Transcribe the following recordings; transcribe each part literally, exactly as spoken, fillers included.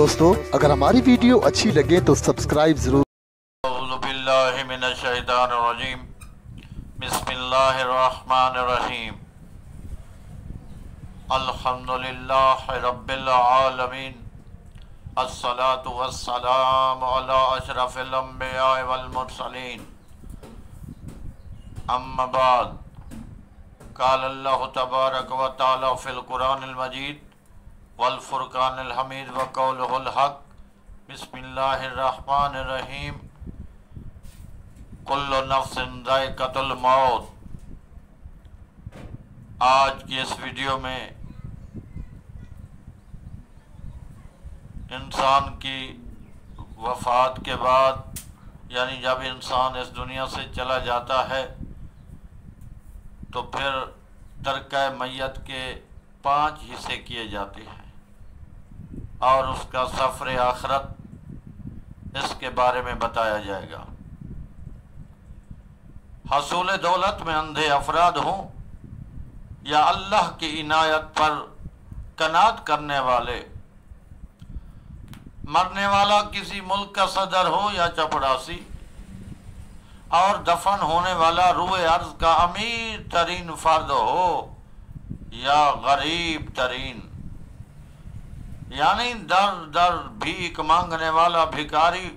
दोस्तों, अगर हमारी वीडियो अच्छी लगे तो सब्सक्राइब जरूर। अऊज़ु बिल्लाहि मिनश शैतानिर रजीम। बिस्मिल्लाहिर रहमानिर रहीम। अल्हम्दुलिल्लाहि रब्बिल आलमीन। अस्सलातु वस्सलामु अला अशरफिल अंबिया वल मुरसलीन। अम्मा बाद, क़ाल अल्लाहु तबारक व तआला फ़िल कुरानिल मजीद वल फुरकानिल हमीद व क़ौलुहुल हक़। बिस्मिल्लाहिर रहमानिर रहीम। कुल्लु नफ्सिन ज़ाइक़तुल मौत। आज की इस वीडियो में इंसान की वफ़ात के बाद, यानी जब इंसान इस दुनिया से चला जाता है तो फिर तरक़े मैयत के पांच हिस्से किए जाते हैं और उसका सफ़र आखिरत, इसके बारे में बताया जाएगा। हसूल दौलत में अंधे अफराद हों या अल्लाह की इनायत पर कनात करने वाले, मरने वाला किसी मुल्क का सदर हो या चपड़ासी, और दफन होने वाला रूए अर्ज का अमीर तरीन फर्द हो या गरीब तरीन, यानी दर दर भीख मांगने वाला भिखारी,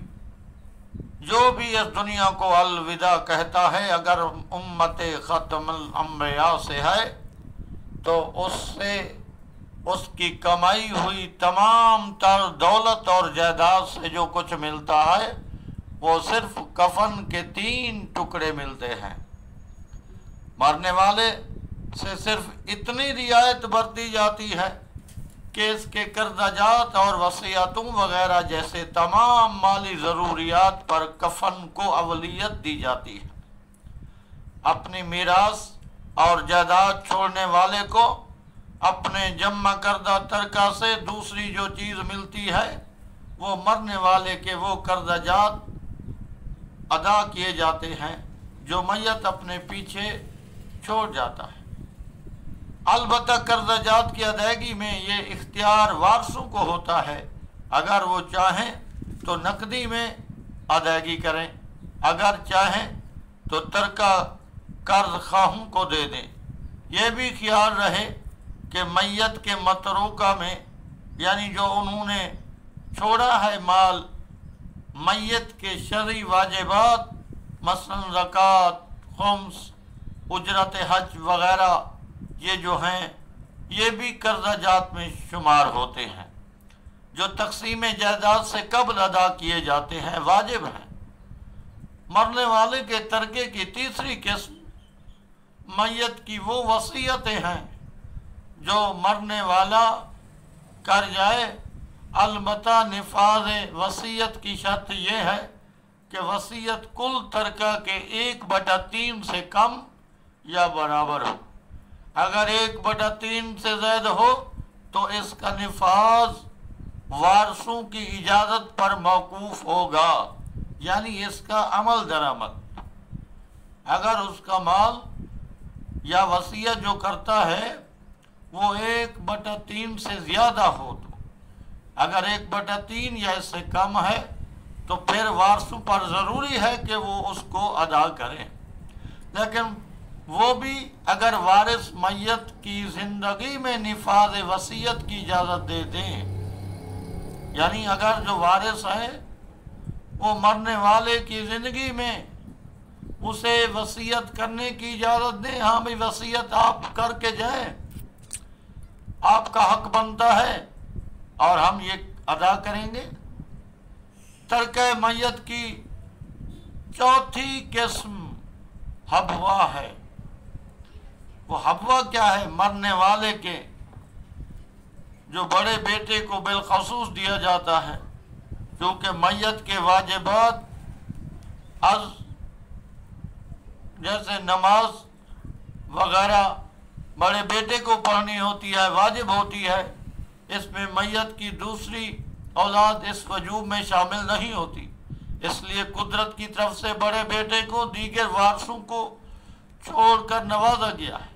जो भी इस दुनिया को अलविदा कहता है, अगर उम्मते ख़त्मुल अंबिया से है तो उससे उसकी कमाई हुई तमाम तर दौलत और जायदाद से जो कुछ मिलता है वो सिर्फ कफन के तीन टुकड़े मिलते हैं। मरने वाले से सिर्फ इतनी रियायत बरती जाती है कि इसके कर्जाजात और वसीयतों वगैरह जैसे तमाम माली ज़रूरियात पर कफन को अवलियत दी जाती है। अपनी मीरास और जायदाद छोड़ने वाले को अपने जमा करदा तरका से दूसरी जो चीज़ मिलती है वो मरने वाले के वो कर्जाजात अदा किए जाते हैं जो मैयत अपने पीछे छोड़ जाता है। अलबत्ता कर्जाजात की अदायगी में ये इख्तियार वारसों को होता है। अगर वो चाहें तो नकदी में अदायगी करें, अगर चाहें तो तरका कर्ज खाहों को दे दें। यह भी ख्याल रहे कि मैयत के मतरूका में, यानी जो उन्होंने छोड़ा है माल, मैयत के शरई वाजिबात मसलन ज़कात, खुम्स, उजरत हज वगैरह, ये जो हैं ये भी कर्जाजात में शुमार होते हैं, जो तकसीम जायदाद से कबल अदा किए जाते हैं, वाजिब हैं। मरने वाले के तरके की तीसरी किस्म मैयत की वो वसीयतें हैं जो मरने वाला कर जाए। अलबत्ता निफाज वसीयत की शर्त यह है कि वसीयत कुल तरका के एक बटा तीन से कम या बराबर हो। अगर एक बटा तीन से ज़्यादा हो तो इसका निफाज वारसों की इजाज़त पर मौकूफ़ होगा, यानी इसका अमल दरामद। अगर उसका माल या वसीयत जो करता है वो एक बटा तीन से ज़्यादा हो, तो अगर एक बटा तीन या इससे कम है तो फिर वारसों पर ज़रूरी है कि वो उसको अदा करें। लेकिन वो भी अगर वारिस मैयत की ज़िंदगी में निफाज वसीयत की इजाज़त दे दें, यानी अगर जो वारिस है वो मरने वाले की ज़िंदगी में उसे वसीयत करने की इजाज़त दें, हाँ भाई वसीयत आप करके जाएं, आपका हक बनता है और हम ये अदा करेंगे। तरके मैयत की चौथी किस्म हबवा है। वो हबवा क्या है? मरने वाले के जो बड़े बेटे को बिलखसूस दिया जाता है, क्योंकि मैयत के वाजिबात अज जैसे नमाज वगैरह बड़े बेटे को पढ़नी होती है, वाजिब होती है। इसमें मैयत की दूसरी औलाद इस वजूब में शामिल नहीं होती, इसलिए कुदरत की तरफ से बड़े बेटे को दीगर वारसों को छोड़कर नवाजा गया है।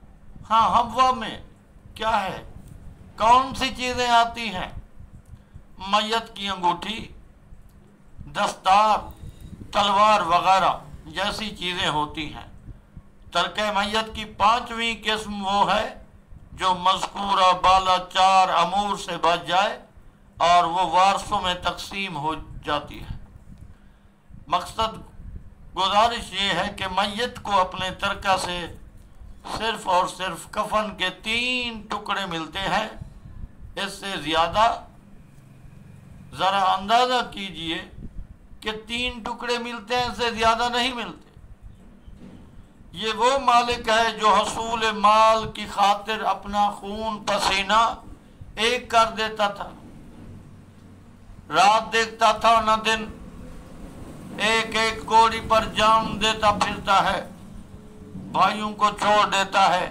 हाँ, हब्वा में क्या है, कौन सी चीज़ें आती हैं? میت کی انگوٹھی، دستار، تلوار وغیرہ جیسی چیزیں ہوتی ہیں۔ ترکہ میت کی پانچویں قسم وہ ہے جو مذکورہ بالا چار امور سے بچ جائے اور وہ وارثوں میں تقسیم ہو جاتی ہے۔ مقصد گزارش یہ ہے کہ میت کو اپنے ترکہ سے صرف اور صرف کفن کے تین ٹکڑے ملتے ہیں، اس سے زیادہ ذرا اندازہ کیجئے کہ تین ٹکڑے ملتے ہیں، اس سے زیادہ نہیں ملتے۔ یہ وہ مالک ہے جو حصول مال کی خاطر اپنا خون پسینہ ایک کر دیتا تھا، رات دیکھتا تھا نہ دن، ایک ایک گولی پر جان دیتا پھرتا ہے، بھائیوں کو چھوڑ دیتا ہے،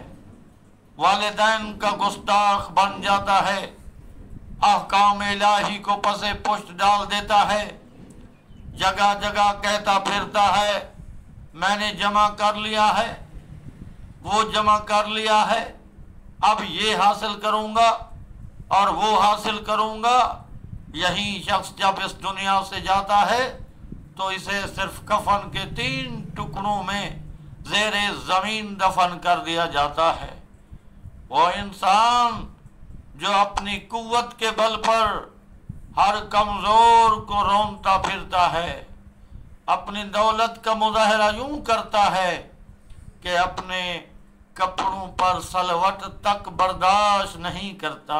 والدین کا گستاخ بن جاتا ہے، احکام الہی کو پسے پشت ڈال دیتا ہے، جگہ جگہ کہتا پھرتا ہے میں نے جمع کر لیا ہے، وہ جمع کر لیا ہے، اب یہ حاصل کروں گا اور وہ حاصل کروں گا۔ یہی شخص جب اس دنیا سے جاتا ہے تو اسے صرف کفن کے تین ٹکڑوں میں زیر زمین دفن کر دیا جاتا ہے۔ وہ انسان جو اپنی قوت کے بل پر ہر کمزور کو رونتا پھرتا ہے، اپنی دولت کا مظاہرہ یوں کرتا ہے کہ اپنے کپڑوں پر سلوٹ تک برداشت نہیں کرتا،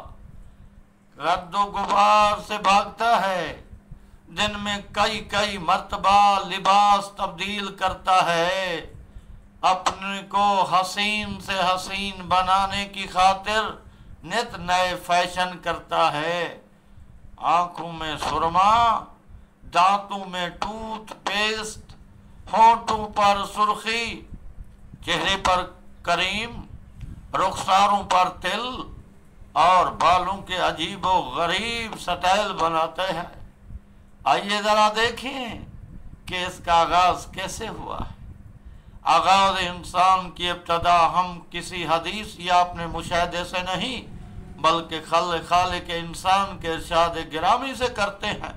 گرد و غبار سے بھاگتا ہے، دن میں کئی کئی مرتبہ لباس تبدیل کرتا ہے، اپنے کو حسین سے حسین بنانے کی خاطر نت نئے فیشن کرتا ہے، آنکھوں میں سرما، دانتوں میں ٹوتھ پیسٹ، ہونٹوں پر سرخی، چہرے پر کریم، رخساروں پر تل اور بالوں کے عجیب و غریب سٹائل بناتے ہیں۔ آئیے ذرا دیکھیں کہ اس کا آغاز کیسے ہوا ہے۔ آغاز انسان کی ابتدا ہم کسی حدیث یا اپنے مشاہدے سے نہیں بلکہ خالق خالق انسان کے ارشاد گرامی سے کرتے ہیں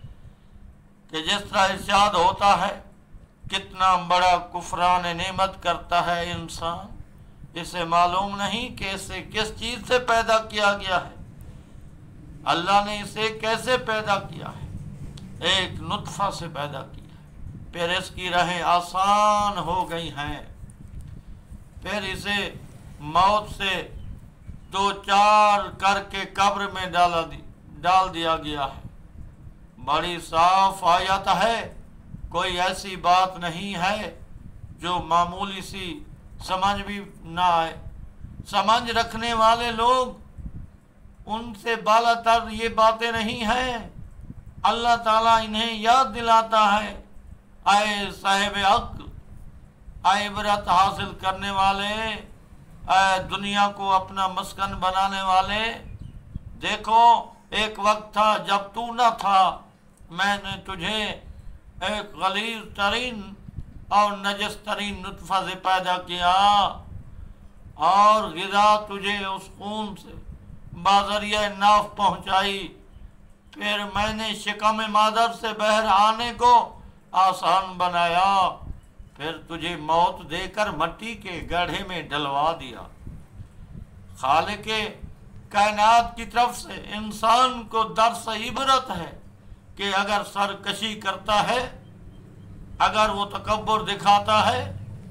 کہ جس طرح ارشاد ہوتا ہے کتنا بڑا کفران نعمت کرتا ہے انسان، اسے معلوم نہیں کہ اسے کس چیز سے پیدا کیا گیا ہے، اللہ نے اسے کیسے پیدا کیا ہے، ایک نطفہ سے پیدا کیا ہے، پھر اس کی راہیں آسان ہو گئی ہیں، پھر اسے موت سے دو چار کر کے قبر میں ڈالا دی ڈال دیا گیا ہے۔ بڑی صاف آیت ہے، کوئی ایسی بات نہیں ہے جو معمولی سی سمجھ بھی نہ آئے۔ سمجھ رکھنے والے لوگ ان سے بالا تر یہ باتیں نہیں ہیں، اللہ تعالیٰ انہیں یاد دلاتا ہے، اے صاحب عقل، اے عبرت حاصل کرنے والے، اے دنیا کو اپنا مسکن بنانے والے، دیکھو ایک وقت تھا جب تو نہ تھا، میں نے تجھے ایک غلیظ ترین اور نجس ترین نطفہ سے پیدا کیا اور غذا تجھے اس خون سے بازریہ ناف پہنچائی، پھر میں نے شکم مادر سے بہر آنے کو آسان بنایا، پھر تجھے موت دے کر مٹی کے گڑھے میں ڈلوا دیا۔ خالق کائنات کی طرف سے انسان کو درس عبرت ہے کہ اگر سرکشی کرتا ہے، اگر وہ تکبر دکھاتا ہے،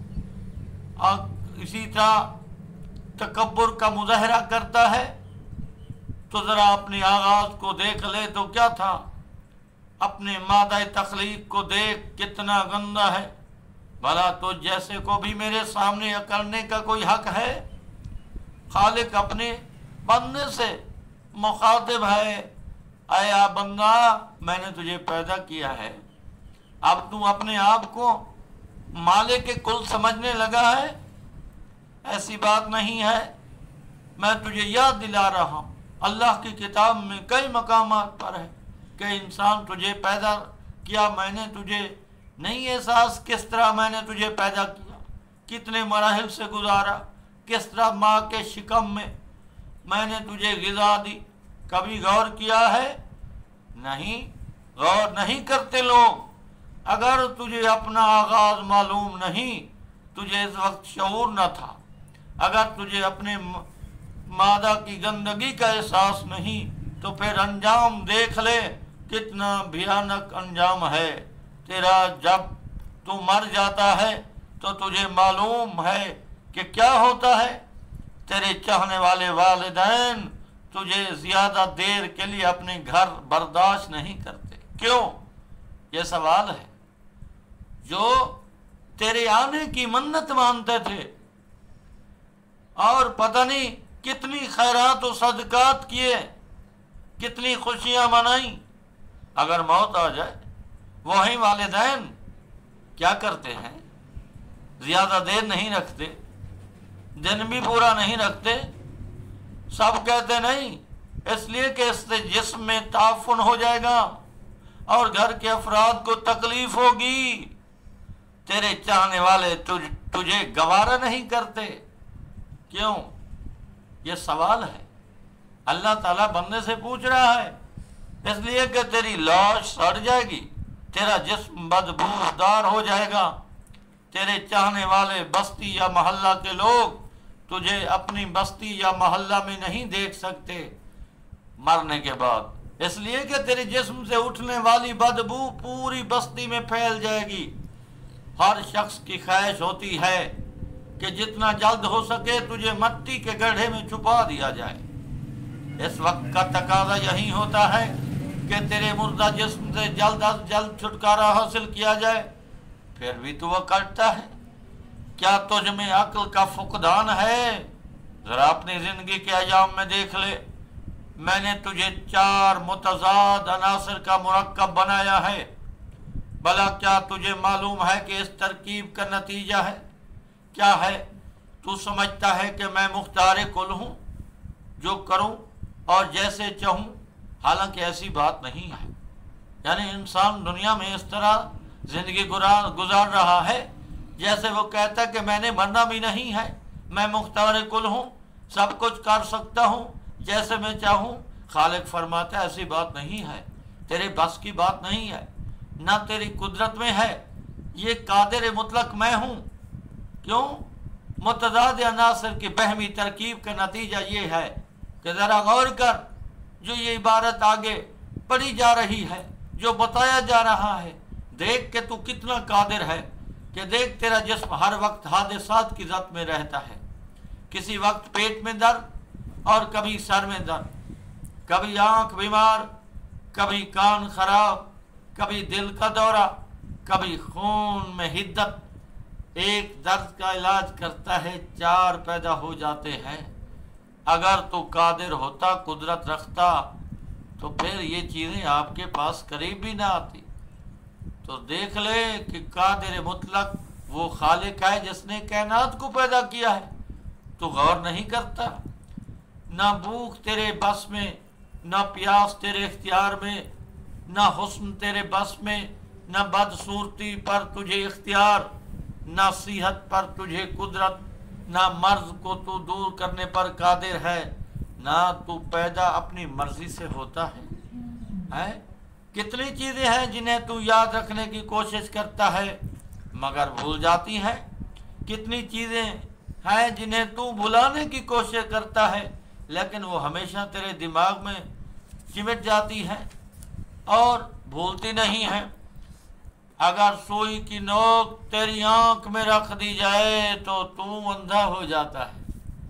اور اسی طرح تکبر کا مظاہرہ کرتا ہے، تو ذرا اپنے آغاز کو دیکھ لے تو کیا تھا، اپنے مادہ تخلیق کو دیکھ کتنا گندا ہے، بھلا تو جیسے کو بھی میرے سامنے کرنے کا کوئی حق ہے؟ خالق اپنے بندے سے مخاطب ہے، اے آ بندہ میں نے تجھے پیدا کیا ہے، اب تو اپنے آپ کو مالک کے کل سمجھنے لگا ہے؟ ایسی بات نہیں ہے، میں تجھے یاد دلا رہا ہوں، اللہ کی کتاب میں کئی مقامات پر ہے کہ انسان تجھے پیدا کیا، میں نے تجھے نہیں احساس کس طرح میں نے تجھے پیدا کیا، کتنے مراحل سے گزارا، کس طرح ماں کے شکم میں میں نے تجھے غذا دی، کبھی غور کیا ہے نہیں، غور نہیں کرتے لوگ۔ اگر تجھے اپنا آغاز معلوم نہیں، تجھے اس وقت شعور نہ تھا، اگر تجھے اپنے مادہ کی گندگی کا احساس نہیں، تو پھر انجام دیکھ لے کتنا بھیانک انجام ہے تیرا۔ جب تو مر جاتا ہے تو تجھے معلوم ہے کہ کیا ہوتا ہے۔ تیرے چاہنے والے والدین تجھے زیادہ دیر کے لیے اپنے گھر برداشت نہیں کرتے۔ کیوں؟ یہ سوال ہے۔ جو تیرے آنے کی منت مانتے تھے اور پتہ نہیں کتنی خیرات و صدقات کیے، کتنی خوشیاں منائیں، اگر موت آ جائے وہی والدین کیا کرتے ہیں؟ زیادہ دیر نہیں رکھتے، دن بھی پورا نہیں رکھتے۔ سب کہتے نہیں، اس لیے کہ اس سے جسم میں تعفن ہو جائے گا اور گھر کے افراد کو تکلیف ہوگی۔ تیرے چاہنے والے تجھ تجھے گوارا نہیں کرتے۔ کیوں؟ یہ سوال ہے۔ اللہ تعالیٰ بندے سے پوچھ رہا ہے، اس لیے کہ تیری لاش سڑ جائے گی، تیرا جسم بدبودار ہو جائے گا۔ تیرے چاہنے والے بستی یا محلہ کے لوگ تجھے اپنی بستی یا محلہ میں نہیں دیکھ سکتے مرنے کے بعد، اس لیے کہ تیرے جسم سے اٹھنے والی بدبو پوری بستی میں پھیل جائے گی۔ ہر شخص کی خواہش ہوتی ہے کہ جتنا جلد ہو سکے تجھے مٹی کے گڑھے میں چھپا دیا جائے۔ اس وقت کا تقاضا یہی ہوتا ہے کہ تیرے مردہ جسم سے جلد از جلد چھٹکارا حاصل کیا جائے، پھر بھی تو وہ کرتا ہے۔ کیا تجھ میں عقل کا فقدان ہے؟ ذرا اپنی زندگی کے ایام میں دیکھ لے، میں نے تجھے چار متضاد عناصر کا مرکب بنایا ہے، بھلا کیا تجھے معلوم ہے کہ اس ترکیب کا نتیجہ ہے کیا ہے؟ تو سمجھتا ہے کہ میں مختار کل ہوں، جو کروں اور جیسے چاہوں، حالانکہ ایسی بات نہیں ہے۔ یعنی انسان دنیا میں اس طرح زندگی گزار رہا ہے جیسے وہ کہتا ہے کہ میں نے مرنا بھی نہیں ہے، میں مختار کل ہوں، سب کچھ کر سکتا ہوں جیسے میں چاہوں۔ خالق فرماتا ہے ایسی بات نہیں ہے، تیرے بس کی بات نہیں ہے، نہ تیری قدرت میں ہے، یہ قادر مطلق میں ہوں۔ کیوں؟ متضاد عناصر کی بہمی ترکیب کا نتیجہ یہ ہے کہ ذرا غور کر، جو یہ عبارت آگے پڑھی جا رہی ہے، جو بتایا جا رہا ہے، دیکھ کہ تو کتنا قادر ہے، کہ دیکھ تیرا جسم ہر وقت حادثات کی زد میں رہتا ہے، کسی وقت پیٹ میں درد اور کبھی سر میں درد، کبھی آنکھ بیمار، کبھی کان خراب، کبھی دل کا دورہ، کبھی خون میں حدت۔ ایک درد کا علاج کرتا ہے چار پیدا ہو جاتے ہیں۔ اگر تو قادر ہوتا، قدرت رکھتا، تو پھر یہ چیزیں آپ کے پاس قریب بھی نہ آتی۔ تو دیکھ لے کہ قادر مطلق وہ خالق ہے جس نے کائنات کو پیدا کیا ہے، تو غور نہیں کرتا۔ نہ بھوک تیرے بس میں، نہ پیاس تیرے اختیار میں، نہ حسن تیرے بس میں، نہ بدصورتی پر تجھے اختیار، نہ صحت پر تجھے قدرت، نہ مرض کو تو دور کرنے پر قادر ہے، نہ تو پیدا اپنی مرضی سے ہوتا ہے۔ ہے کتنی چیزیں ہیں جنہیں تو یاد رکھنے کی کوشش کرتا ہے مگر بھول جاتی ہیں، کتنی چیزیں ہیں جنہیں تو بھلانے کی کوشش کرتا ہے لیکن وہ ہمیشہ تیرے دماغ میں چمٹ جاتی ہیں اور بھولتی نہیں ہیں۔ اگر سوئی کی نوک تیری آنکھ میں رکھ دی جائے تو تو اندھا ہو جاتا ہے،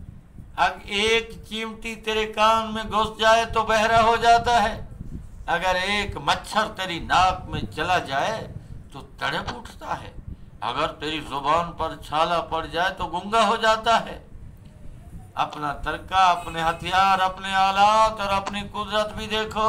اگر ایک چیمٹی تیرے کان میں گھس جائے تو بہرا ہو جاتا ہے، اگر ایک مچھر تیری ناک میں چلا جائے تو تڑپ اٹھتا ہے، اگر تیری زبان پر چھالا پڑ جائے تو گنگا ہو جاتا ہے۔ اپنا ترکہ، اپنے ہتھیار، اپنے آلات اور اپنی قدرت بھی دیکھو،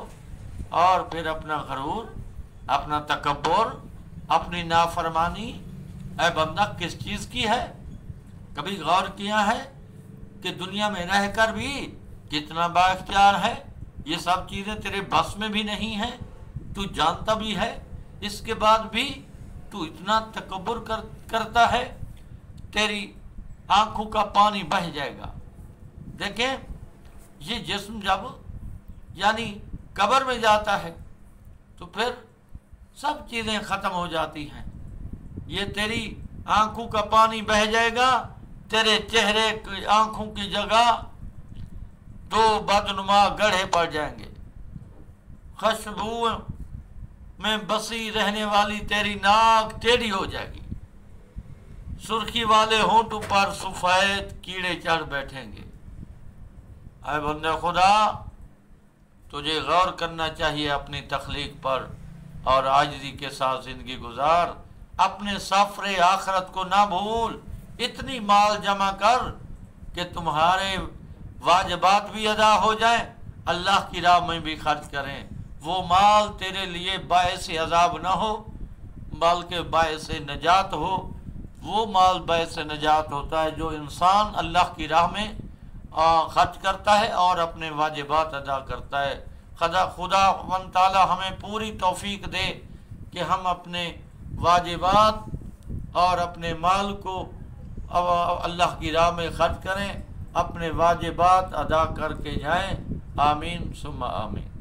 اور پھر اپنا غرور، اپنا تکبر، اپنی نافرمانی اے بندہ کس چیز کی ہے؟ کبھی غور کیا ہے کہ دنیا میں رہ کر بھی کتنا با اختیار ہے؟ یہ سب چیزیں تیرے بس میں بھی نہیں ہیں، تو جانتا بھی ہے، اس کے بعد بھی تو اتنا تکبر کر کرتا ہے، تیری آنکھوں کا پانی بہہ جائے گا۔ دیکھیں یہ جسم جب یعنی قبر میں جاتا ہے تو پھر سب چیزیں ختم ہو جاتی ہیں. یہ تیری آنکھوں کا پانی بہہ جائے گا، تیرے چہرے کی آنکھوں کی جگہ دو بدنما گڑھے پڑ جائیں گے. خوشبو میں بسی رہنے والی تیری ناک ٹیڑھی ہو جائے گی. سرخی والے ہونٹوں پر سفید کیڑے چڑھ بیٹھیں گے. اے بندے خدا، تجھے غور کرنا چاہیے اپنی تخلیق پر اور عاجزی کے ساتھ زندگی گزار. اپنے سفر آخرت کو نہ بھول. اتنی مال جمع کر کہ تمہارے واجبات بھی ادا ہو جائیں، اللہ کی راہ میں بھی خرچ کریں. وہ مال تیرے لیے باعث عذاب نہ ہو بلکہ باعث نجات ہو. وہ مال باعث نجات ہوتا ہے جو انسان اللہ کی راہ میں خرچ کرتا ہے اور اپنے واجبات ادا کرتا ہے. خدا خدا من تعالی ہمیں پوری توفیق دے کہ ہم اپنے واجبات اور اپنے مال کو اللہ کی راہ میں خرچ کریں، اپنے واجبات ادا کر کے جائیں. آمین ثم آمین.